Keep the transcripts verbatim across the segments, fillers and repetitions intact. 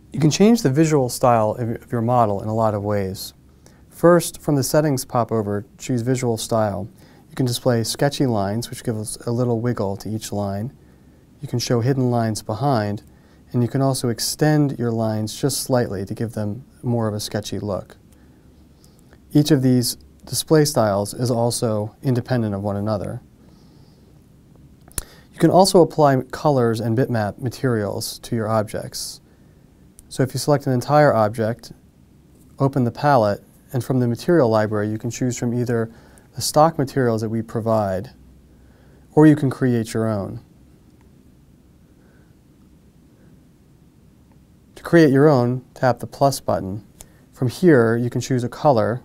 You can change the visual style of your model in a lot of ways. First, from the settings popover, choose Visual Style. You can display sketchy lines, which give us a little wiggle to each line. You can show hidden lines behind, and you can also extend your lines just slightly to give them more of a sketchy look. Each of these display styles is also independent of one another. You can also apply colors and bitmap materials to your objects. So if you select an entire object, open the palette, and from the material library you can choose from either the stock materials that we provide, or you can create your own. To create your own, tap the plus button. From here you can choose a color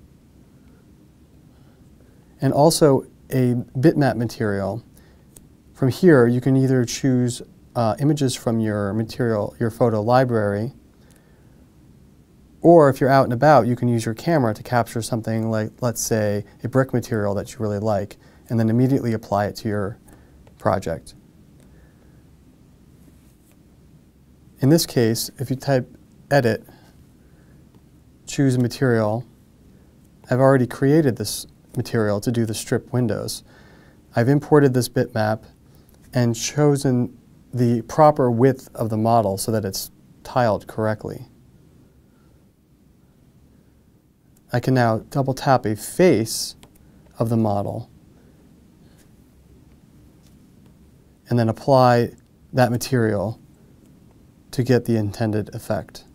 and also a bitmap material. From here you can either choose uh, images from your material, your photo library, or if you're out and about you can use your camera to capture something like, let's say, a brick material that you really like, and then immediately apply it to your project. In this case, if you type Edit, choose a material, I've already created this material to do the strip windows. I've imported this bitmap and chosen the proper width of the model so that it's tiled correctly. I can now double tap a face of the model and then apply that material to get the intended effect.